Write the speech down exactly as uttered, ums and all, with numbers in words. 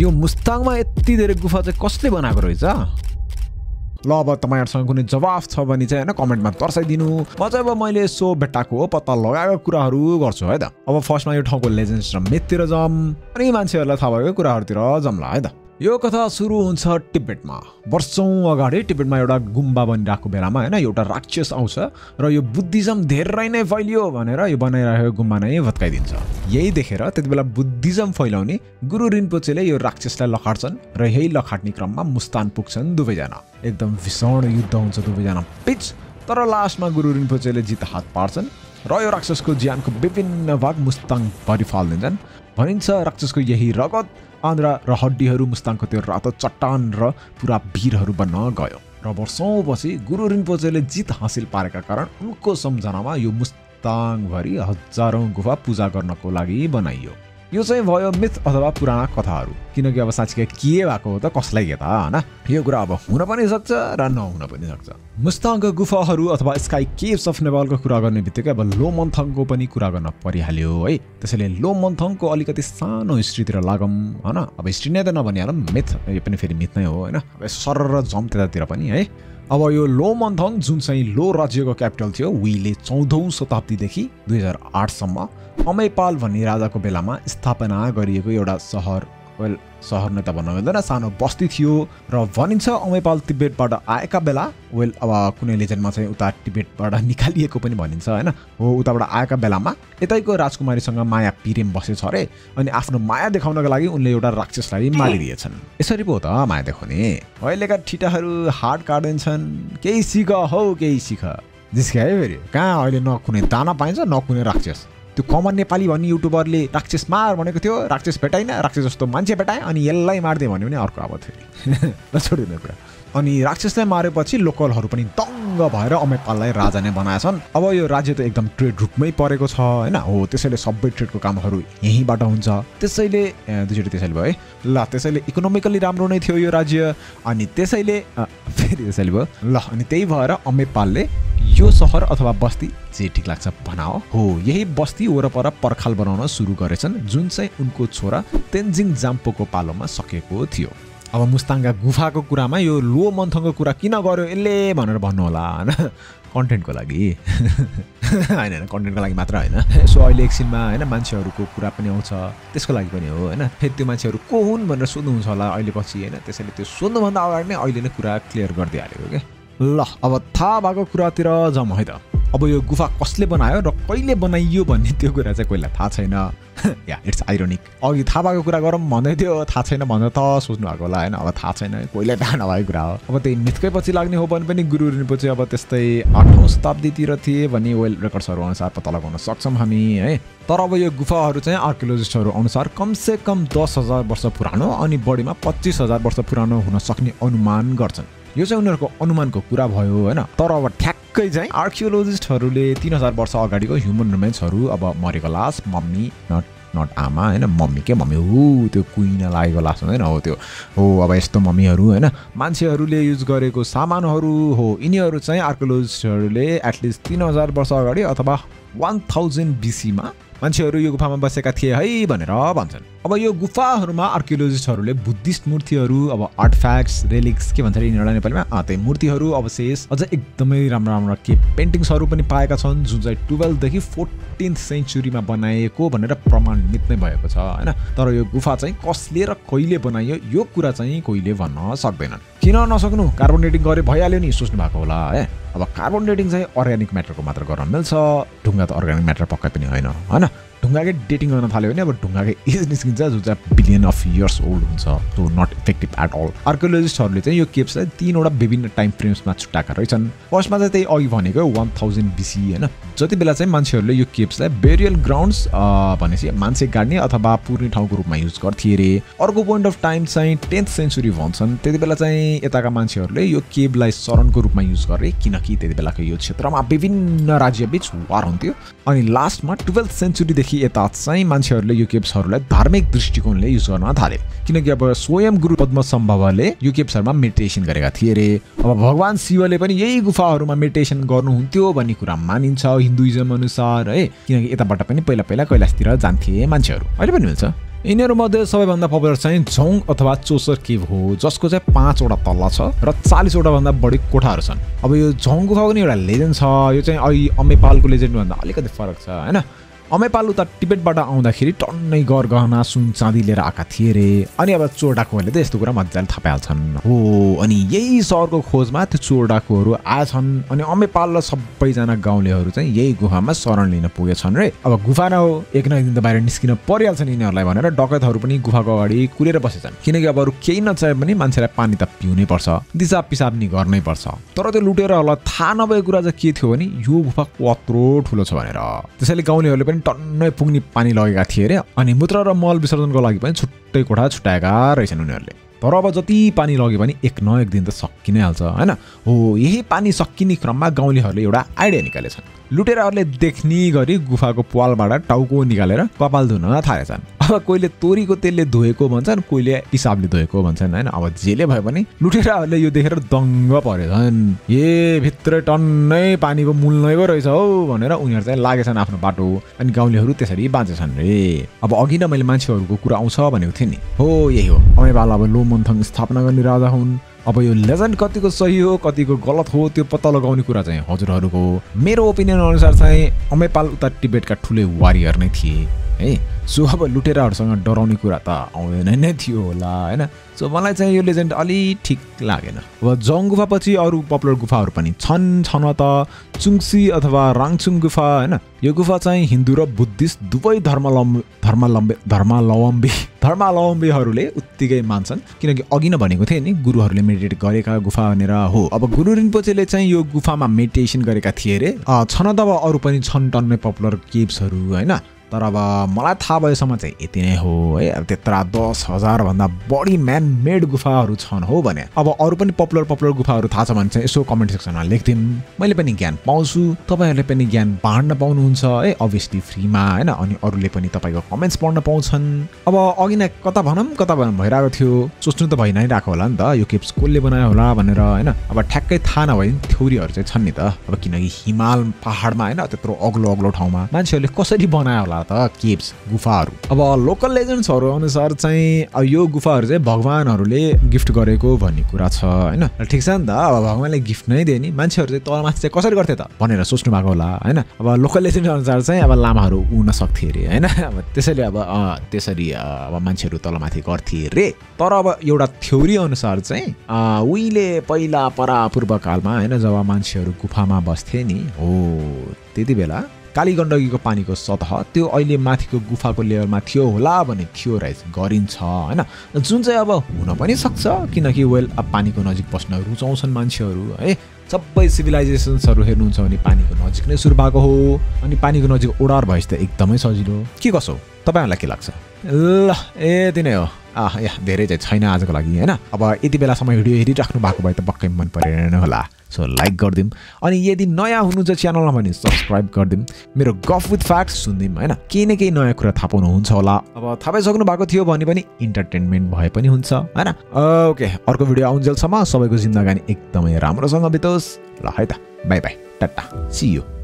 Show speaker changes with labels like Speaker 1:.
Speaker 1: यो मुस्ताङमा यति धेरै गुफा चाहिँ कसले बनाएको रहेछ? ल अब तपाईहरुसँग कुनै जवाफ छ भने चाहिँ हैन कमेन्टमा तर्साइदिनु। म चाहिँ अब मैले सो भेटाको पत्ता लगाएको कुराहरू गर्छु है त। अब फर्स्टमा यो ठाउँको लेजेन्ड्स र मिथतिर जाम अनि मान्छेहरुलाई थाहा भएको कुराहरुतिर जामला है त। यो कथा सुरु हुन्छ तिब्बतमा। वर्षौं अगाडि तिब्बतमा एउटा गुम्बा बनिरहेको बेलामा हैन एउटा राक्षस आउँछ र यो बुद्धिज्म धेरै नै फैलियो भनेर यो बनाइरहेको गुम्बा नै भत्काइदिन्छ। यही देखेर त्यतिबेला बुद्धिज्म फैलाउने गुरु रिन्पोचेले यो राक्षसलाई लखाड्छन् र यही लखाड्ने क्रममा मुस्ताङ पुग्छन् दुवैजना। एकदम भीषण युद्ध हुन्छ दुवैजना बीच, तर लास्टमा गुरु रिन्पोचेले जित हात पार्छन् र यो राक्षसको ज्यानको विभिन्न भाग मुस्ताङ भरि फाल्दिन्छन्। भनिन्छ राक्षसको यही रगत आन्द्रा र हड्डीहरू मुस्ताङको त्यो रातो चट्टान र पुरा भिरहरू बन्न गयो र वर्षौंपछि गुरु रिन्पोचेले जित हासिल पारेका कारण उनको सम्झनामा यो मुस्ताङभरि हजारौं गुफा पूजा गर्नको लागि बनाइयो। यो चाहिँ भयो मिथ अथवा पुराना कथाहरू, किनकि अब साँच्चै के भएको हो त कसलाई के त हैन। यो कुरा अब हुन पनि सक्छ र नहुन पनि सक्छ। मुस्ताङका गुफाहरू अथवा स्काई केव्स अफ नेपालको कुरा गर्ने बित्तिकै अब लोमन्थङको पनि कुरा गर्न परिहाल्यो है। त्यसैले लोमन्थङको अलिकति सानो हिस्ट्रीतिर लागौं हैन। अब हिस्ट्री नै त नभनिहालौँ, मिथ यो पनि फेरि मिथ नै हो हैन। अब सर र जम त्यतातिर पनि है। अब यो लोमन्थङ जुन चाहिँ लो राज्यको क्यापिटल थियो उहिले चौधौं शताब्दीदेखि दुई हजार आठ सम्म अमेपाल भन्ने राजाको बेलामा स्थापना गरिएको एउटा सहर, वेल सहर नै त भन्न मिल्दैन, सानो बस्ती थियो र भनिन्छ अमेपाल तिब्बतबाट आएका बेला, वेल अब कुनै लेजेन्डमा चाहिँ उता तिब्बतबाट निकालिएको पनि भनिन्छ हैन। हो उताबाट आएका बेलामा यतैको राजकुमारीसँग माया पिरेम बसेछ अरे, अनि आफ्नो माया देखाउनका लागि उनले एउटा राक्षसलाई मारिदिएछन्। यसरी पो त माया देखाउने। अहिलेका ठिटाहरू हात काट्दैछन्, केही सिक हौ केही सिक जिस्के है फेरि। कहाँ अहिले न कुनै दाना पाइन्छ न कुनै राक्षस। त्यो कमन नेपाली भन्ने युट्युबरले राक्षस मार भनेको थियो, राक्षस भेटाइन, राक्षस जस्तो मान्छे भेटाए अनि यसलाई मार्दै भन्यो भने अर्को अब फेरि ल छोडिदिनु कुरा। अनि राक्षसलाई मारेपछि लोकलहरू पनि दङ्ग भएर अमेपाललाई राजा नै बनाएछन्। अब यो राज्य त एकदम ट्रेड रुटमै परेको छ हैन। हो त्यसैले सबै ट्रेडको कामहरू यहीँबाट हुन्छ। त्यसैले दुईचोटि त्यसैले भयो है ल। त्यसैले इकोनोमिकली राम्रो नै थियो यो राज्य, अनि त्यसैले फेरि त्यसैले भयो ल। अनि त्यही भएर अमेपालले यो सहर अथवा बस्ती जे ठिक लाग्छ बनाओ हो यही बस्ती वरपर पर्खाल बनाउन सुरु गरेछन्, जुन चाहिँ उनको छोरा तेन्जिङ जाम्पोको पालोमा सकेको थियो। अब मुस्ताङका गुफाको कुरामा यो लो मन्थङको कुरा किन गर्यो यसले भनेर भन्नु होला हैन, कन्टेन्टको लागि हैन हैन कन्टेन्टको लागि मात्र हैन। सो अहिले एकछिनमा हैन मान्छेहरूको कुरा पनि आउँछ, त्यसको लागि पनि हो हैन। फेरि त्यो मान्छेहरू को हुन् भनेर सोध्नुहुन्छ होला अहिले पछि हैन। त्यसैले त्यो सोध्नुभन्दा अगाडि नै अहिले नै कुरा क्लियर गरिदिइहालेको के ल। अब थाहा भएको कुरातिर जाउँ है त। अब यो गुफा कसले बनायो र कहिले बनाइयो भन्ने त्यो कुरा चाहिँ कोहीलाई थाहा छैन। Yeah it's ironic. अघि थाहा भएको कुरा गरौँ भन्दै थियो, थाहा छैन भनेर त सोच्नु भएको होला हैन। अब थाहा छैन, कोहीलाई थाहा नभएको कुरा हो। अब त्यही मिथकै पछि लाग्ने हो भने पनि गुरु रिन्पोचे अब त्यस्तै आठौं शताब्दीतिर थिए भन्ने वेल रेकर्ड्सहरू अनुसार पत्ता लगाउन सक्छौँ हामी है। तर अब यो गुफाहरू चाहिँ आर्कियोलोजिस्टहरू अनुसार कमसे कम दस हजार वर्ष पुरानो अनि बढीमा पच्चिस हजार वर्ष पुरानो हुन सक्ने अनुमान गर्छन्। यो चाहिँ उनीहरूको अनुमानको कुरा भयो हैन। तर अब ठ्याक्कै चाहिँ आर्कियोलोजिस्टहरूले तीन हजार वर्ष अगाडिको ह्युमन रिमेन्सहरू अब मरेको लास, मम्मी नट नट आमा हैन, मम्मी के मम्मी हो त्यो कुइना लागेको लास हुँदैन हो त्यो हो। अब यस्तो मम्मीहरू हैन मान्छेहरूले युज गरेको सामानहरू हो, यिनीहरू चाहिँ आर्कियोलोजिस्टहरूले एटलिस्ट तीन हजार वर्ष अगाडि अथवा वन थाउजन्ड बिसीमा मान्छेहरू यो गुफामा बसेका थिए है भनेर भन्छन्। अब यो गुफाहरूमा आर्कियोलोजिस्टहरूले बुद्धिस्ट मूर्तिहरू, अब आर्टिफ्याक्ट्स, रेलिक्स के भन्छ यिनीहरूलाई नेपालीमा, त्यही मूर्तिहरू, अवशेष, अझ एकदमै राम्रो राम्रो के पेन्टिङ्सहरू पनि पाएका छन्, जुन चाहिँ टुवेल्भदेखि फोर्टिन्थ सेन्चुरीमा बनाएको भनेर प्रमाणित नै भएको छ हैन। तर यो गुफा चाहिँ कसले र कहिले बनाइयो यो कुरा चाहिँ कोहीले भन्न सक्दैनन्। किन नसक्नु, कार्बन डेटिङ गरे भइहाल्यो नि सोच्नु भएको होला है। अब कार्बन डेटिङ चाहिँ अर्ग्यानिक म्याटरको मात्र गर्न मिल्छ, ढुङ्गा त अर्ग्यानिक म्याटर पक्कै पनि होइन हैन। ढुङ्गाकै डेटिङ गर्न थाल्यो भने अब ढुङ्गाकै एज निस्किन्छ जुन चाहिँ बिलियन अफ इयर्स ओल्ड हुन्छ, so not effective at all. आर्कियोलोजिस्टहरूले चाहिँ यो केव्सलाई तीनवटा विभिन्न टाइम फ्रेम्समा छुट्याएका रहेछन्। फर्स्टमा चाहिँ त्यही अघि भनेको वन थाउजन्ड बिसी हैन, जति बेला चाहिँ मान्छेहरूले यो केव्सलाई बेरियल ग्राउन्ड्स भनेपछि मान्छे गाड्ने अथवा पुर्ने ठाउँको रूपमा युज गर्थे अरे। अर्को पोइन्ट अफ टाइम चाहिँ टेन्थ सेन्चुरी भन्छन्, त्यति बेला चाहिँ यताका मान्छेहरूले यो केभलाई शरणको रूपमा युज गरे, किनकि त्यति बेलाको यो क्षेत्रमा विभिन्न राज्यबीच वार हुन्थ्यो। अनि लास्टमा टुवेल्थ सेन्चुरीदेखि यता चाहिँ मान्छेहरूले यो केव्सहरूलाई धार्मिक दृष्टिकोणले युज गर्न थाले, किनकि अब स्वयं गुरु पद्मसम्भवले यो केव्सहरूमा मेडिटेसन गरेका थिए अरे। अब भगवान शिवले पनि यही गुफाहरूमा मेडिटेसन गर्नुहुन्थ्यो भन्ने कुरा मानिन्छ हिन्दुइजम अनुसार है, किनकि यताबाट पनि पहिला पहिला कैलाशतिर जान्थे मान्छेहरू। अहिले पनि मिल्छ यिनीहरूमध्ये सबैभन्दा पपुलर चाहिँ झोङ अथवा चोसर केभ हो, जसको चाहिँ पाँचवटा तल्ला छ र चालीसवटा भन्दा बढी कोठाहरू छन्। अब यो झोङ गुफा पनि एउटा लेजेन्ड छ। यो चाहिँ अहिले अमेपालको लेजेन्डभन्दा अलिकति फरक छ हैन। अमेपाल उता टिबेटबाट आउँदाखेरि टन्नै गरगहना सुन चाँदी लिएर आएका थिए रे। अनि अब चोर डाकुहरूले त यस्तो कुरा मजाले थाहा पाइहाल्छन् हो। अनि यही सहरको खोजमा त्यो चोर डाकुहरू आएछन् अनि अमेपाल र सबैजना गाउँलेहरू चाहिँ यही गुफामा शरण लिन पुगेछन् रे। अब गुफा न हो, एक न एक दिन त बाहिर निस्किन परिहाल्छन् यिनीहरूलाई भनेर डकैतहरू पनि गुफाको अगाडि कुरेर बसेछन्। किनकि अब अरू केही नचाहे पनि मान्छेलाई पानी त पिउनै पर्छ, दिसा पिसाब नि गर्नै पर्छ। तर त्यो लुटेरहरूलाई थाहा नभएको कुरा चाहिँ के थियो भने यो गुफा कत्रो ठुलो छ भनेर। त्यसैले गाउँलेहरूले टन्नै पुग्ने पानी लगेका थिए रे। अनि मूत्र र मल विसर्जनको लागि पनि छुट्टै कोठा छुट्याएका रहेछन् उनीहरूले। तर अब जति पानी लगे पनि एक न एक दिन त सकिनै हाल्छ हैन। हो, यही पानी सकिने क्रममा गाउँलेहरूले एउटा आइडिया निकालेछन्। लुटेराहरूले देख्ने गरी गुफाको पालबाट टाउको निकालेर कपाल धुन थालेछन्। अब कोहीले तोरीको तेलले धोएको भन्छन्, कोहीले पिसाबले धोएको भन्छन् हैन। अब जेले भए पनि लुटेराहरूले यो देखेर दङ्ग परेछन्। ए भित्र टन्नै पानीको मूल नै पो रहेछ हौ भनेर उनीहरू चाहिँ लागेछन् आफ्नो बाटो। अनि गाउँलेहरू त्यसरी बाँचेछन् रे। अब अघि नै मैले मान्छेहरूको कुरा आउँछ भनेको थिएँ नि, हो यही हो। अमेपाल अब लोमन्थङ स्थापना गर्ने राजा हुन्। अब यो लेजेन्ड कतिको सही हो कतिको गलत हो त्यो पत्ता लगाउने कुरा चाहिँ हजुरहरूको हो। मेरो ओपिनियन अनुसार चाहिँ अमेपाल उता टिबेटका ठुले वारियर नै थिए है। सो अब लुटेराहरूसँग डराउने कुरा त आउँदैन नै थियो होला हैन। सो मलाई चाहिँ यो लेजेन्ड अलि ठिक लागेन। अब जङ गुफा पछि अरू पपुलर गुफाहरू पनि छन् छन त चुङसी अथवा राङचुङ गुफा हैन। यो गुफा चाहिँ हिन्दू र बुद्धिस्ट दुवै धर्मावलम्बी धर्मावलम्बी धर्मावलम्बी धर्मावलम्बीहरूले उत्तिकै मान्छन्। किनकि अघि नै भनेको थिएँ नि गुरुहरूले मेडिटेट गरेका गुफा भनेर हो। अब गुरु रिन्पोचेले चाहिँ यो गुफामा मेडिटेसन गरेका थिए रे। छन त अब अरू पनि छन् टन्नै पपुलर केभ्सहरू हैन। तर अब मलाई थाहा भएसम्म चाहिँ यति नै हो है। अब त्यत्रा दस हजार भन्दा बढी म्यान मेड गुफाहरू छन् हो भने। अब अरू पनि पपुलर पपुलर गुफाहरू थाहा छ भने चाहिँ यसो कमेन्ट सेक्सनमा लेखिदिउँ। मैले पनि ज्ञान पाउँछु, तपाईँहरूले पनि ज्ञान बाँड्न पाउनुहुन्छ है, अभियसली फ्रीमा हैन। अनि अरूले पनि तपाईँको कमेन्ट्स पढ्न पाउँछन्। अब अघि नै कता भनौँ कता भनौँ भइरहेको थियो, सोच्नु त भइ नै रहेको होला नि त यो केभ्स कसले बनायो होला भनेर हैन। अब ठ्याक्कै थाहा नभए पनि थ्योरीहरू चाहिँ छन् नि त। अब किनकि हिमाल पहाडमा हैन त्यत्रो अग्लो अग्लो ठाउँमा मान्छेहरूले कसरी बनायो होला त केभ्स गुफाहरू। अब लोकल लेजेन्ड्सहरू अनुसार चाहिँ यो गुफाहरू चाहिँ भगवानहरूले गिफ्ट गरेको भन्ने कुरा छ हैन। ठिक छ नि त, अब भगवानले गिफ्ट नै दिए नि मान्छेहरू चाहिँ तलमाथि चाहिँ कसरी गर्थे त भनेर सोच्नु भएको होला हैन। अब लोकल लेजेन्ड अनुसार चाहिँ अब लामाहरू उड्न सक्थे रे हैन। अब त्यसैले अब त्यसरी अब मान्छेहरू तलमाथि गर्थे रे। तर अब एउटा थ्योरी अनुसार चाहिँ उहिले पहिला परापूर्व कालमा हैन जब मान्छेहरू गुफामा बस्थे नि हो त्यति बेला कालिगण्डकीको पानीको सतह त्यो अहिले माथिको गुफाको लेभलमा थियो होला भन्ने थियोराइज गरिन्छ हैन। जुन चाहिँ अब हुन पनि सक्छ किनकि वेल अब पानीको नजिक बस्न रुचाउँछन् मान्छेहरू है। सबै सिभिलाइजेसन्सहरू हेर्नुहुन्छ भने पानीको नजिक नै सुरु भएको हो। अनि पानीको नजिक ओडार भएपछि त एकदमै सजिलो। के कसो तपाईहरुलाई के लाग्छ? ल यति नै हो। आ या धेरै चाहिँ छैन आजको लागि हैन। अब यति बेलासम्म भिडियो हेरिराख्नु भएको भए त पक्कै मन परेन होला। सो लाइक गरिदिउँ अनि यदि नयाँ हुनुहुन्छ च्यानलमा भने सब्सक्राइब गरिदिउँ। मेरो गफ विथ फ्याक्ट्स सुनिदिउँ हैन। केही न केही नयाँ कुरा थाहा पाउनुहुन्छ होला। अब थाहा पाइसक्नु भएको थियो भने पनि इन्टरटेनमेन्ट भए पनि हुन्छ हैन। ओके अर्को भिडियो आउन्जेलसम्म सबैको जिन्दगानी एकदमै राम्रोसँग बितोस्। ल है त bye bye tata see you.